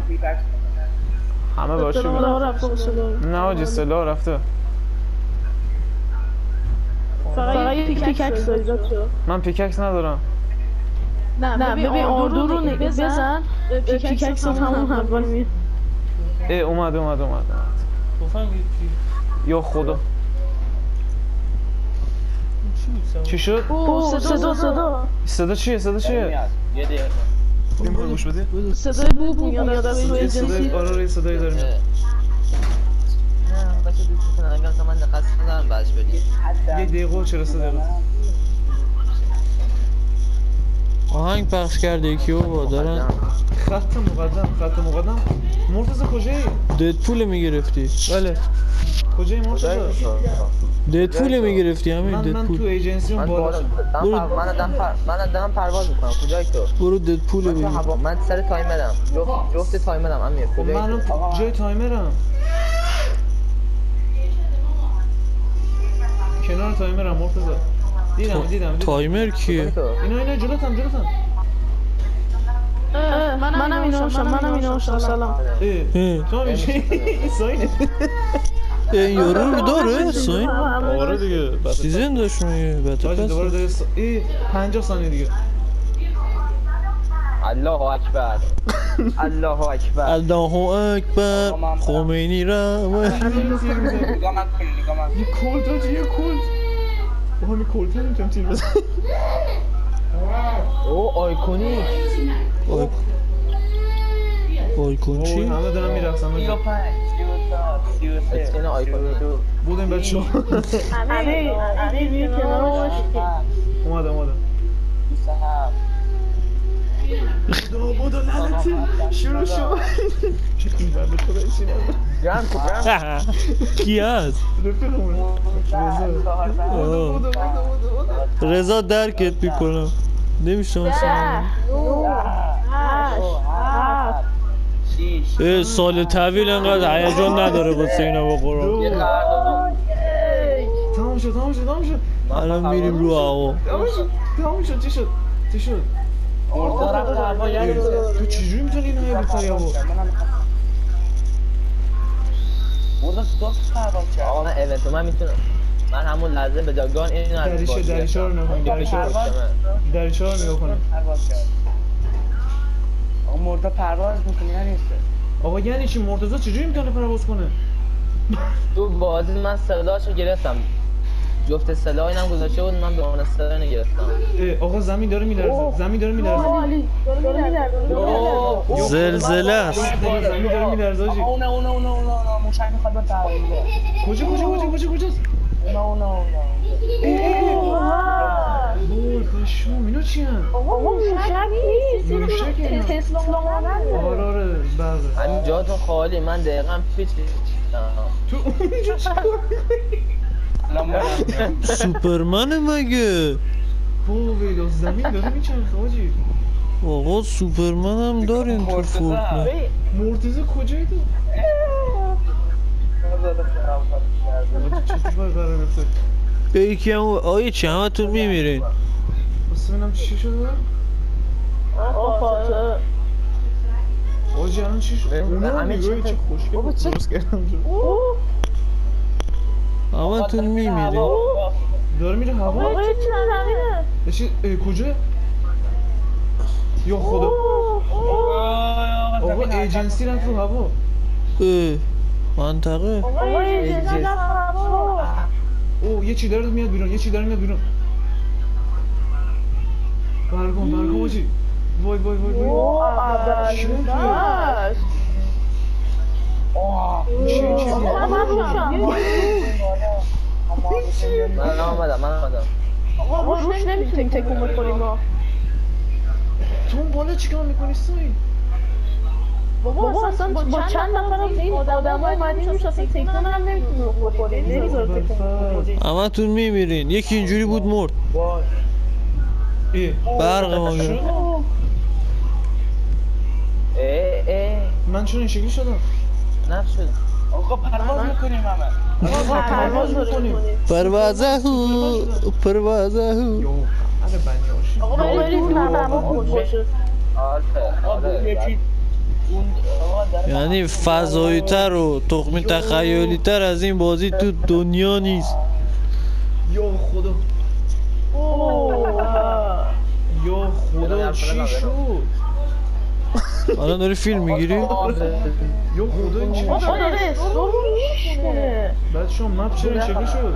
همه باشه نه آجی سلاح رفته. فقط یه پیککس داری بچه. من پیککس ندارم. نه ببین آردو رو بزن پیککس رو همون اول میاد. اومد یا خدا چی شد؟ صدا چیه؟ یه دقیقه نمیخوای گوش بدی؟ صدای بوب میاد از روی ایجنسی. آره صدایی داریم. نه بچه دوست کنم اگر من دقت ندارم بعدش بدید. 1 دقیقه و 43 دقیقه آهنگ پخش کرده یکیو با دارن خط مقدم مرتضی کجایی؟ ددپول میگرفتی. بله کجایی مرتضی؟ ددپول میگرفتی همین من ددپول. تو ایجنسی اون بالا من دارم پرواز میکنم. کجایی تو؟ برو ددپول بگیر. من سر تایمرم. جفت تایمرم امیر. کجایی؟ من جای تایمرم. کنار تایمرم مرتضی. دیدم تایمر کیه؟ اینا جلوتم منم اینا سلام. تو میشی ساینه. این یارو داره ساین؟ آره دیگه سیزن داشت میگه دوباره داره 50 ثانیه دیگه. الله اکبر الله اکبر خمینی رحمه. یه کلت آجی یه کلت می کلت نمیتونم تیر بزن. او آیکونیک آیکون چی؟ همه دارم میرقصم 35 33 اسکن آیکونیک بودیم بچه ها. همه کنار اومدم 27 بودو لعنتی شروع شد. این بنده خدا ایشی نده جمع کی هست؟ رفیقمونه رضا درکت میکنم نمیشناسم. سال طویل انقدر هیجان نداره واسه اینا با قرآن. تمام شد الان میریم رو هوا. تمام شد چی شد تو چجوری میتونی اینو هی بپری هوا؟ آقا من ایونت من میتونم من همون لحظه به جاگان اینو از دریچه رو نگاه کنم. آقا مرتا پرواز میکنه نیست. آقا یعنی چی مرتضی چجوری میتونه پرواز کنه؟ تو بازی من سلاشو گرفتم. جفت سلاح اینم گذاشته بود من به اون سلاح گرفتم. آقا زمین داره میلرزه. زلزله است. زمین داره میلرزه آجی. اون موشک میخواد به کجاست؟ اونا وای پشمام اینا چی هن؟ موشک نیست آره برده همین جاتون خالی من دقیقا پیچ تو اونجا چیکار سوپرمنه مگه؟ وای زمین داره میچرخه آجی. آقا سوپرمن هم دارین تو فورتنایت. مرتضی کجایی تو؟ چطور قرار گرفته؟ به یکی هم آیه چی همه تون میمیرین. بس ببینم چی شده؟ آجی الان چی شد؟ اونا نگاهی چه خوشگل درست کردم همه تون میمیرین. داره میره هوا؟ کجا؟ یا خدا آقا ایجنسی رفت رو هوا. منطقه اوه یه چی داره میاد بیرون برگم آجی. وای شون توی من آمدم آقا روش نمیتونیم تکون بخوریم ما. تو اون بالا چیکار میکنی سایی؟ بابا اصلا با چند نفر از این آدم ها اومدیم روش اصلا تکون هم نمیتونیم بخوریم. نمیذاره تکون بخوریم. همه تون میمیرین. یکی اینجوری بود مرد. برق ما گرفت. من چون این شکلی شدم؟ نفس شد. آقا پرواز میکنیم همه. پرواز میکنیم. پروازه یو آره بنی هاشی. آقا بریم نفر ما خود باشد. آره یکی اون آقا یعنی فضایی تر و تخمی تخیلی تر از این بازی تو دنیا نیست. یا خدا یا خدا چی شد؟ الان داری فیلم میگیری؟ یا خدا این چی داره شد؟ استور میشونه. بعد شما مپ چرا این شکلی شد؟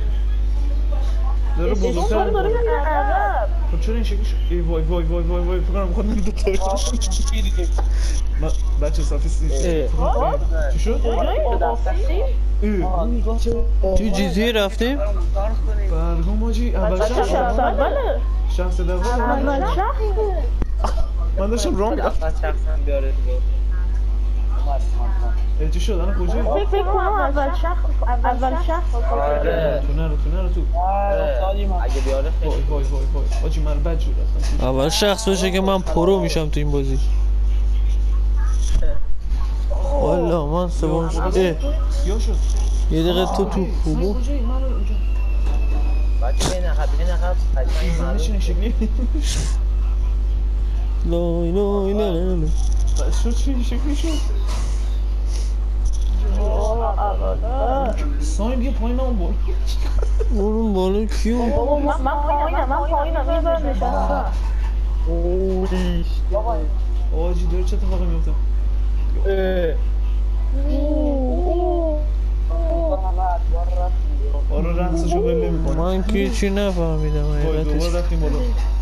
داره بزرگتر داره می‌کنه. میره عقب. خب چرا این شکلی شد؟ ای وای وای وای وای وای فکر کنم می‌خواد من بچه صافی سیست چی شد؟ تو جیزیه رفتیم؟ برگم آجی اول شخص شخص دوم من داشتم راه میرفتم شخصا بیاره دیگه. چی شد؟ الان کجایی؟ فکر کنم اول شخص آره. تو نرو تو اگه بیاره خیلی وای وای وای وای آجی من بد شد اصلا اول شخص باشه که من پرو میشم تو این بازی. والا من سوم شد. یا شد یه دقیقه تو کجایی؟ خوبو من اونجا بچه بین عقب قشنگ معلوم. چی این شکلی؟ لای لای لای لای. شد چی این شکلی شد؟ سایم بیا پایین اون بول اون بالا کیو؟ من پایینم یه بار نشستم. آجی داره چه اتفاقی میفته؟ آره رقصشو ول نمی‌کنه من که چی نفهمیدم وای حقیقتش. دوباره رفتیم بالا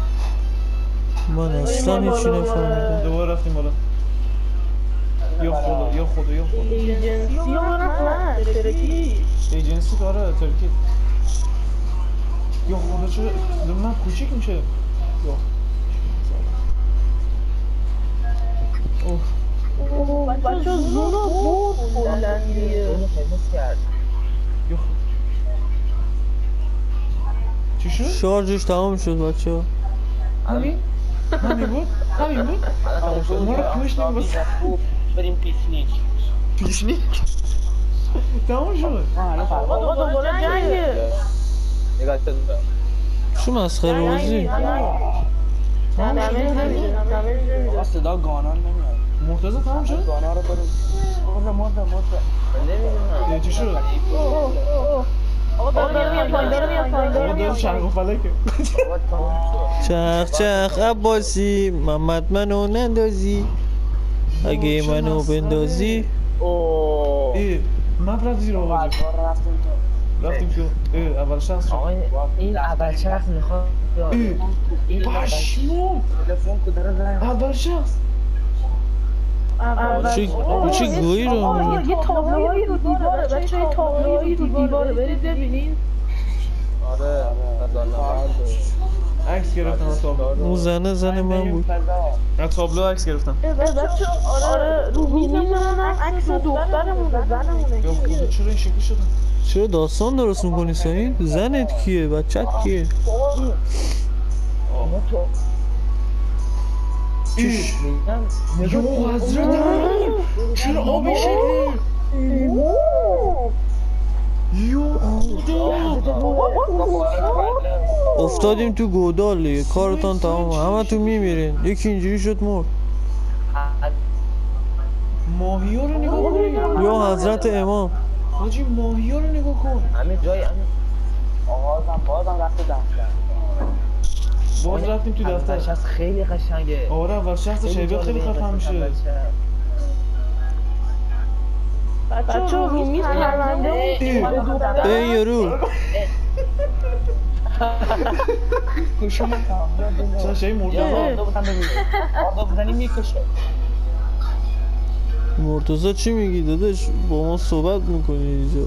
من اصلا هیچی نفهمیدم. دوباره رفتیم بالا یا خدا یا خدا یا خدا ایجنسی رو نه ترکی. ایجنسی که آره ترکی یا خدا چرا من کوچیک میشه یا اوه بچه زون رو بود بلندیه. اونو قرمز کرد. یا خدا چی شد؟ شارژش تمام شد بچه ها. همین بود؟ همین بود؟ ما رو پوش نمی‌بست بریم پیکنیک. پیشنیک تمام شد بابا دوباره جنگه. نگاه کن. چه مسخره بازی. صدا گانان نمیاد. مرتضی تمام شد؟ گانا رو بریم. مرده. من نمیدونم. چی شد؟ آقا داره میاد پایین. دارم شرق و فلکه بابا تموم شد. چخ عباسی محمد منو نندازی. اگه منو بندازی ای مپ رفت زیر آقا جی رفتیم که اول شخص شد آقا این اول شخص میخواد ای پشمو تلفن که داره زنگ. اول شخص چه گویی رو میگی؟ یه تابلوهایی رو دیواره بچه یه تابلوهایی رو دیواره برید ببینین. آره عکس گرفتم از تابلو اون زن من بود. از تابلو عکس گرفتم بچه آره رو میزمونم عکس دخترمونه زنمونه. یا خدا چرا این شکلی شدن؟ چرا داستان درست میکنی سعید؟ زنت کیه؟ بچت کیه؟ یا حضرت چرا آبی شکلی؟ یا خدا افتادیم تو گودال دیگه. کارتان تمام. همه تو میمیرین. یکی اینجوری شد مرد. ماهی ها رو نگاه کن یا حضرت امام. حاجی ماهی ها رو نگاه کن همین جای همین بازم رفته دفتر. باز رفتیم تو دفتر شخص خیلی قشنگه. آره اول شخص شیبیات خیلی خفن میشه بچه رو میز پرونده ای یارو چرا شایی مرتضی آدم بزنی میکشه. مرتضی چی میگی داداش؟ با ما صحبت میکنی اینجا.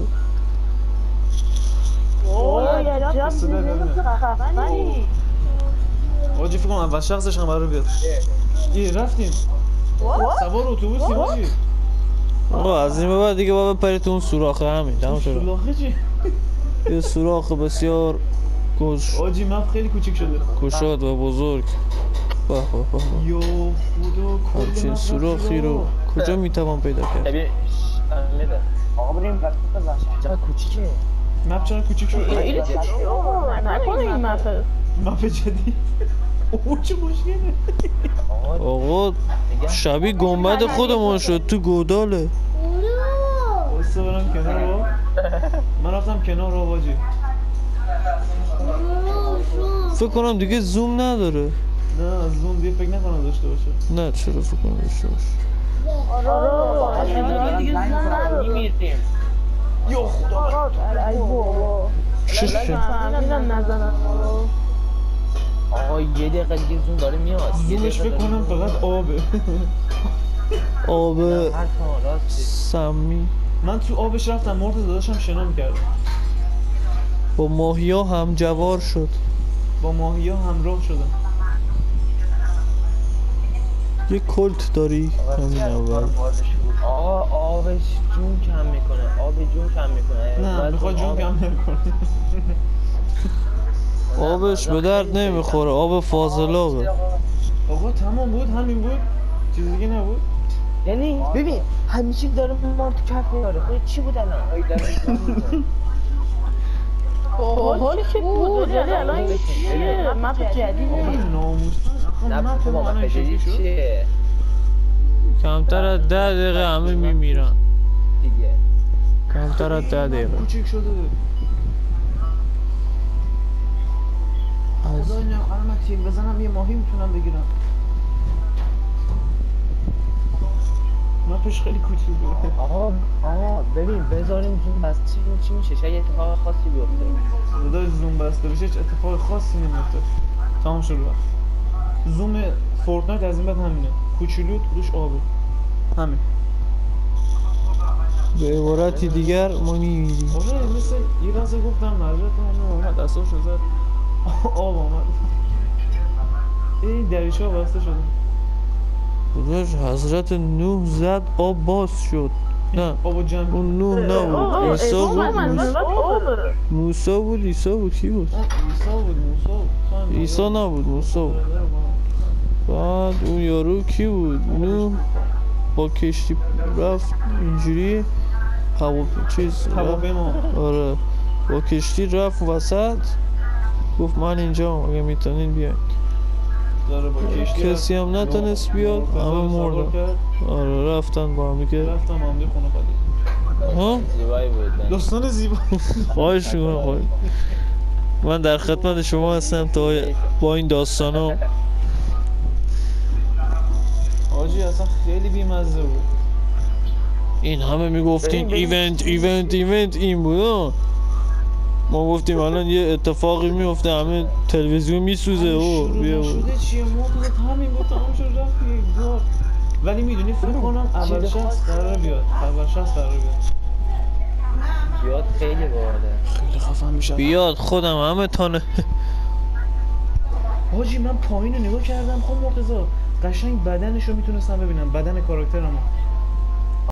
حاجی فکر کنم اول شخصش هم قرار بیاد رفتیم سوار اتوبوسیم حاجی آقا از این به بعد دیگه باید بپری تو اون سوراخه همین تمام شد. سولاخه چی؟ یه سوراخ بسیار حاجی مپ خیلی کوچیک شده گشاد و بزرگ. به به به. یا خدا همچین سوراخی رو کجا میتوان پیدا کرد؟ ببین میده آقا بریم رفته بزنش. چقدر کوچیکه. مپ چرا کوچیک شد؟ نکنه این مپه مپ جدید اوه چه مشکله. آقا شبیه گنبد خودمون شد تو گوداله. بسته برم کنار با. من رفتم کنار با باجی. فکر کنم دیگه زوم نداره. نه زوم دیگه فکر نکنم داشته باشه. نه چرا فکر کنم داشته باشه. آره دیگه میمیریم. یا خدا من. ای بابا فهمیدم نزنم آقا یه دقیقه دیگه زوم داره میاد. زومش فکر کنم فقط آبه. آب راستی. سمی من تو آبش رفتم مرتضی داشتم شنا میکردم. با ماهیا هم جوار شد. با ماهی ها همراه شدم. یه کلت داری همین اول. آقا آبش جون کم میکنه. آب جون کم میکنه. نه میخواد جون کم نکنه. آبش به درد نمیخوره، آب فاضلابه. آقا تمام بود همین بود چیز دیگه نبود. یعنی ببین همیشه داره ما تو کف میاره. خود چی بود الان؟ حالی که بود ولی الان این چیه مپ جدیده این ناموس نه بابا من پشتی چیه؟ کمتر از 10 دقیقه همه میمیرن. دیگه کمتر از 10 دقیقه. کوچیک شده. از خدا اینم الان من تیر بزنم یه ماهی میتونم بگیرم. مپش خیلی کوچیکه. آقا ببین بذاریم زوم بس چی میشه؟ شاید اتفاق خاصی بیفته. خدای زوم بسته بشه هیچ اتفاق خاصی نمیفته. تمام شد رفت. زوم فورتنایت از این بعد همینه. کوچولو روش آبه. همین. به عبارتی دیگر ما میمیریم. آره مثل یه لحظه گفتم حضرت اومد اساس رو زد. آب آمد. این دریچه ها بسته شده. خودش حضرت نوح زد آب باز شد. نه آب جمع. اون نوح نبود، عیسی بود. موسی بود، عیسی بود، کی بود؟ عیسی نبود، موسی بود. بعد اون یارو کی بود؟ نوح با کشتی رفت اینجوری هواپیما. آره با کشتی رفت وسط گفت من اینجا اگه میتونین بیاین. کسی هم نتونست بیاد همه مردن. آره رفتن با هم دیگه. رفتم هم دیگه خونه خالی. ها؟ زیبایی بود. داستان زیبا. خواهش میکنم خواهش. من در خدمت شما هستم تا با این داستانا. آجی اصلا خیلی بیمزه بود. این همه میگفتین ایونت این بود ها. ما گفتیم الان یه اتفاقی میفته همه تلویزیون میسوزه و بیا بود. شده چیه مرتضی همین بود تمام شد رفت یه گار. ولی میدونی فکر کنم اول شخص قراره بیاد. بیاد خیلی باحاله. خیلی خفن میشه. بیاد خودم همه تانه. حاجی من پایین رو نگاه کردم خب مرتضی قشنگ بدنشو میتونستم ببینم بدن کاراکترمو